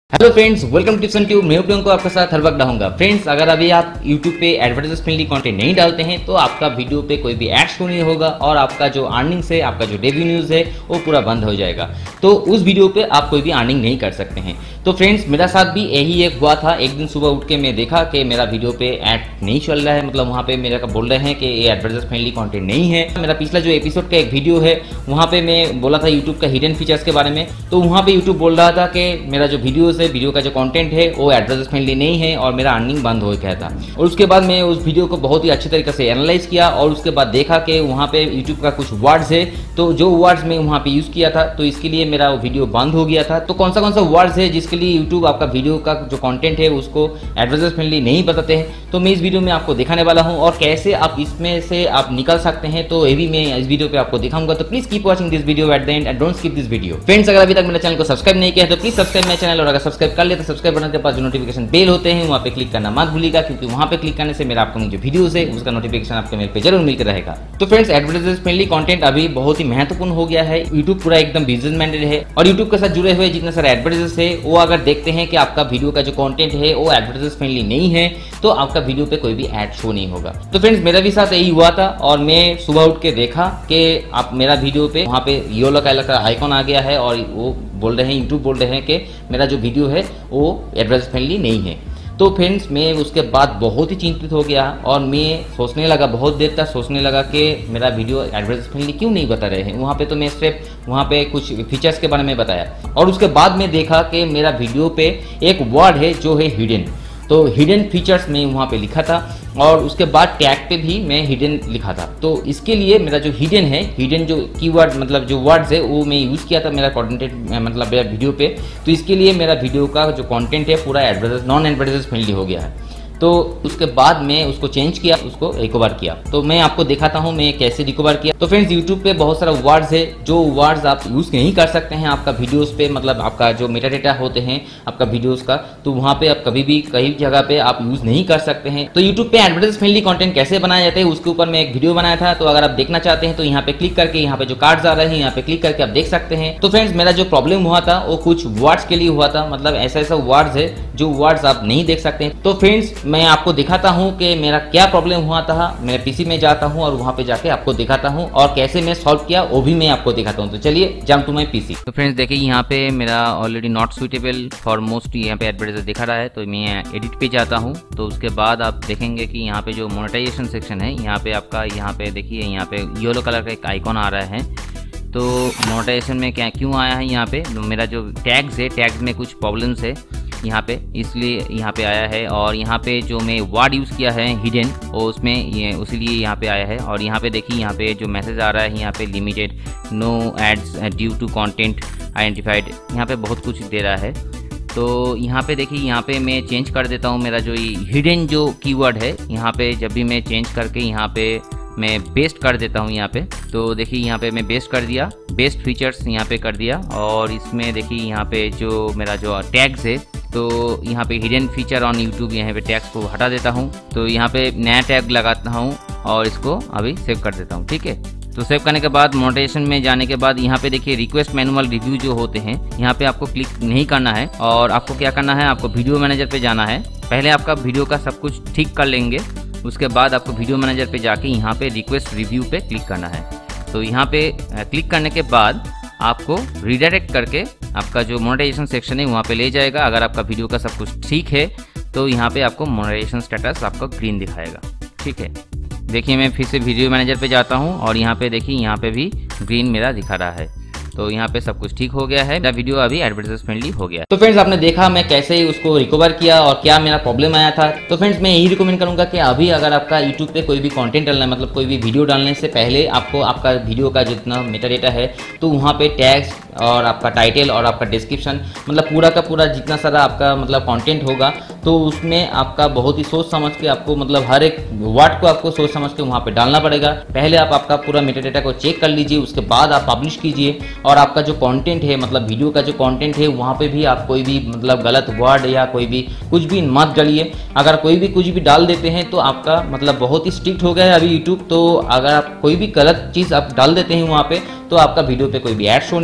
Hello friends, welcome to Tips and Tube. मैं उपयोग को आपके साथ हर वक्त रहूंगा। फ्रेंड्स, अगर अभी आप यूट्यूब पे एडवर्टाइजमेंट फ्रेंडली कंटेंट नहीं डालते हैं तो आपका वीडियो पे कोई भी एड शो नहीं होगा और आपका जो अर्निंग्स है, आपका जो रेवेन्यूज है वो पूरा बंद हो जाएगा। तो उस वीडियो पे आप कोई भी अर्निंग नहीं कर सकते हैं। तो फ्रेंड्स, मेरा साथ भी यही एक हुआ था। एक दिन सुबह उठ के मैं देखा कि मेरा वीडियो पे ऐड नहीं चल रहा है, मतलब वहाँ पे मेरा बोल रहे हैं कि ये एडवर्टाइजमेंट फ्रेंडली कंटेंट नहीं है। मेरा पिछला जो एपिसोड का एक वीडियो है वहाँ पे मैं बोला था यूट्यूब का हिडन फीचर्स के बारे में, तो वहाँ पे यूट्यूब बोल रहा था कि मेरा जो वीडियोस है, वीडियो का जो कंटेंट है वो एडवर्टाइजमेंट फ्रेंडली नहीं है और मेरा अर्निंग बंद हो गया था। और उसके बाद मैं उस वीडियो को बहुत ही अच्छे तरीके से एनालाइज किया और उसके बाद देखा कि वहाँ पे यूट्यूब का कुछ वर्ड्स है, तो जो वर्ड्स मैं वहाँ पे यूज किया था तो इसके लिए मेरा वीडियो बंद हो गया था। तो कौन सा वर्ड्स है जिसके लिए यूट्यूब आपका वीडियो का जो कंटेंट है उसको एडवर्टाइजमेंट फ्रेंडली नहीं बताते हैं, तो मैं इस वीडियो में आपको दिखाने वाला हूँ और कैसे आप इसमें से आप निकल सकते हैं, तो ये भी मैं इस वीडियो पे आपको दिखाऊंगा। तो please keep watching this video at the end and don't skip this video. Friends, अगर अभी तक मेरे चैनल को सब्सक्राइब नहीं किया है तो प्लीज सब्सक्राइब मेरे चैनल, और अगर सब्सक्राइब कर ले तो सब्सक्राइब बटन के पास जो नोटिफिकेशन बेल होते हैं वहाँ पे क्लिक करना मत भूलिएगा, क्योंकि वहाँ पे क्लिक करने से मेरा अपकमिंग जो वीडियोस है उसका नोटिफिकेशन आपके मेल पे जरूर मिलकर रहेगा। तो फ्रेंड्स, एडवर्टाइजमेंट फ्रेंडली कंटेंट अभी बहुत ही महत्वपूर्ण हो गया है। यूट्यूब पूरा एकदम बिजनेस माइंडेड है और यूट्यूब के साथ जुड़े हुए जितने सारे एडवर्टाइजर्स है वो अगर देखते हैं कि आपका वीडियो का जो कंटेंट है वो एडवर्टाइजमेंट फ्रेंडली नहीं है तो आपका वीडियो पे कोई भी ऐड शो नहीं होगा। तो फ्रेंड्स, मेरा भी साथ यही हुआ था और मैं सुबह उठ के देखा कि आप मेरा वीडियो पे वहाँ पे येलो कलर का आइकॉन आ गया है और वो बोल रहे हैं, यूट्यूब बोल रहे हैं कि मेरा जो वीडियो है वो एडवर्टाइजमेंट फ्रेंडली नहीं है। तो फ्रेंड्स, मैं उसके बाद बहुत ही चिंतित हो गया और मैं सोचने लगा, बहुत देर तक सोचने लगा कि मेरा वीडियो एडवर्टाइजमेंट फ्रेंडली क्यों नहीं बता रहे हैं। वहाँ पे तो मैं सिर्फ वहाँ पे कुछ फीचर्स के बारे में बताया और उसके बाद मैं देखा कि मेरा वीडियो पे एक वर्ड है जो है हिडन। तो हिडन फीचर्स में वहाँ पे लिखा था और उसके बाद टैग पे भी मैं हिडन लिखा था। तो इसके लिए मेरा जो हिडन है, हिडन जो कीवर्ड मतलब जो वर्ड्स है वो मैं यूज़ किया था मेरा कंटेंट मतलब मेरा वीडियो पे। तो इसके लिए मेरा वीडियो का जो कंटेंट है पूरा नॉन एडवर्टाइजमेंट फ्रेंडली हो गया है। तो उसके बाद मैं उसको चेंज किया, उसको रिकवर किया। तो मैं आपको दिखाता हूँ मैं कैसे रिकवर किया। तो फ्रेंड्स, यूट्यूब पे बहुत सारा वर्ड्स है जो वर्ड्स आप यूज़ नहीं कर सकते हैं आपका वीडियोस पे, मतलब आपका जो मेटा डेटा होते हैं आपका वीडियोस का, तो वहाँ पे आप कभी भी कहीं जगह पे आप यूज़ नहीं कर सकते हैं। तो यूट्यूब पे एडवर्टाइजमेंट फ्रेंडली कंटेंट कैसे बनाया जाता है उसके ऊपर मैं एक वीडियो बनाया था। तो अगर आप देखना चाहते हैं तो यहाँ पे क्लिक करके, यहाँ पे जो कार्ड्स आ रहे हैं यहाँ पे क्लिक करके आप देख सकते हैं। तो फ्रेंड्स, मेरा जो प्रॉब्लम हुआ था वो कुछ वर्ड्स के लिए हुआ था, मतलब ऐसा वर्ड्स है जो वर्ड्स आप नहीं देख सकते हैं। तो फ्रेंड्स, मैं आपको दिखाता हूं कि मेरा क्या प्रॉब्लम हुआ था। मेरे पीसी में जाता हूं और वहां पे जाके आपको दिखाता हूं और कैसे मैं सॉल्व किया वो भी मैं आपको दिखाता हूं। तो चलिए जंप टू माय पीसी। तो फ्रेंड्स, देखिए यहाँ पे मेरा already not suitable for most यहाँ पे एडवर्टाइजर दिखा रहा है। तो मैं एडिट पे जाता हूँ। तो उसके बाद आप देखेंगे कि यहाँ पे जो मोनेटाइजेशन सेक्शन है यहाँ पे आपका, यहाँ पे देखिए यहाँ पे येलो कलर का एक आइकॉन आ रहा है। तो मोनेटाइजेशन में क्या क्यों आया है, यहाँ पे मेरा जो टैग्स है, टैग्स में कुछ प्रॉब्लम्स है यहाँ पे, इसलिए यहाँ पे आया है। और यहाँ पे जो मैं वर्ड यूज़ किया है हिडन, और उसमें ये उसीलिए यहाँ पे आया है। और यहाँ पे देखिए यहाँ पे जो मैसेज आ रहा है यहाँ पे limited no ads due to content identified, यहाँ पे बहुत कुछ दे रहा है। तो यहाँ पे देखिए, यहाँ पे मैं चेंज कर देता हूँ मेरा जो हिडन जो कीवर्ड है, यहाँ पे जब भी मैं चेंज करके यहाँ पे मैं बेस्ट कर देता हूँ यहाँ पे। तो देखिए यहाँ पे मैं बेस्ट कर दिया, बेस्ट फीचर्स यहाँ पे कर दिया। और इसमें देखिए यहाँ पे जो मेरा जो टैग्स है, तो यहाँ पे हिडन फीचर ऑन यूट्यूब, यहाँ पे टैग्स को हटा देता हूँ। तो यहाँ पे नया टैग लगाता हूँ और इसको अभी सेव कर देता हूँ, ठीक है। तो सेव करने के बाद मोनेटाइजेशन में जाने के बाद यहाँ पे देखिए रिक्वेस्ट मैनुअल रिव्यू जो होते हैं यहाँ पे आपको क्लिक नहीं करना है और आपको क्या करना है, आपको वीडियो मैनेजर पे जाना है। पहले आपका वीडियो का सब कुछ ठीक कर लेंगे, उसके बाद आपको वीडियो मैनेजर पे जाके यहाँ पे रिक्वेस्ट रिव्यू पे क्लिक करना है। तो यहाँ पे क्लिक करने के बाद आपको रिडायरेक्ट करके आपका जो मोनेटाइजेशन सेक्शन है वहाँ पे ले जाएगा। अगर आपका वीडियो का सब कुछ ठीक है तो यहाँ पे आपको मोनेटाइजेशन स्टेटस आपका ग्रीन दिखाएगा, ठीक है। देखिए मैं फिर से वीडियो मैनेजर पे जाता हूँ और यहाँ पे देखिए यहाँ पे भी ग्रीन मेरा दिखा रहा है। तो यहाँ पे सब कुछ ठीक हो गया है, मेरा वीडियो अभी एडवर्टाइजमेंट फ्रेंडली हो गया। तो फ्रेंड्स, आपने देखा मैं कैसे उसको रिकवर किया और क्या मेरा प्रॉब्लम आया था। तो फ्रेंड्स, मैं यही रिकमेंड करूंगा कि अभी अगर आपका यूट्यूब पे कोई भी कंटेंट डालना है, मतलब कोई भी वीडियो डालने से पहले आपको आपका वीडियो का जितना मेटा डेटा है तो वहाँ पे टैग्स और आपका टाइटल और आपका डिस्क्रिप्शन, मतलब पूरा का पूरा जितना सारा आपका मतलब कंटेंट होगा तो उसमें आपका बहुत ही सोच समझ के आपको, मतलब हर एक वर्ड को आपको सोच समझ के वहाँ पे डालना पड़ेगा। पहले आप आपका पूरा मेटा डेटा को चेक कर लीजिए, उसके बाद आप पब्लिश कीजिए। और आपका जो कंटेंट है, मतलब वीडियो का जो कंटेंट है वहाँ पे भी आप कोई भी मतलब गलत वर्ड या कोई भी कुछ भी मत डालिए। अगर कोई भी कुछ भी डाल देते हैं तो आपका मतलब बहुत ही स्ट्रिक्ट हो गया है अभी यूट्यूब। तो अगर आप कोई भी गलत चीज़ आप डाल देते हैं वहाँ पे तो आपका वीडियो पे कोई भी ऐड शो नहीं होगा और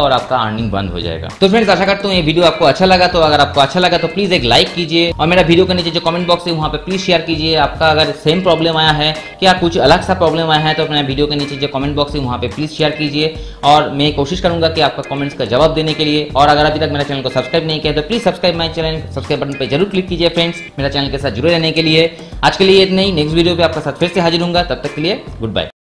और आपका अर्निंग बंद हो जाएगा। तो फ्रेंड्स आशा करता हूँ ये वीडियो आपको अच्छा लगा, तो अगर आपको अच्छा लगा तो प्लीज एक लाइक कीजिए और मेरा वीडियो के नीचे जो कमेंट बॉक्स है वहाँ पे प्लीज शेयर कीजिए। आपका अगर सेम प्रॉब्लम आया है या कुछ अलग सा प्रॉब्लम आया है तो अपने वीडियो के नीचे जो कमेंट बॉक्स है वहाँ पे प्लीज शेयर कीजिए और मैं कोशिश करूंगा कि आपका कमेंट्स का जवाब देने के लिए। और अगर अभी तक मेरा चैनल को सब्सक्राइब नहीं किया तो please subscribe my channel, subscribe button पे जरूर क्लिक कीजिए फ्रेंड्स, मेरा चैनल के साथ जुड़े रहने के लिए। आज के लिए इतना ही, नेक्स्ट वीडियो पे आपका साथ फिर से हाजिर होऊंगा, तब तक के लिए गुड बाय।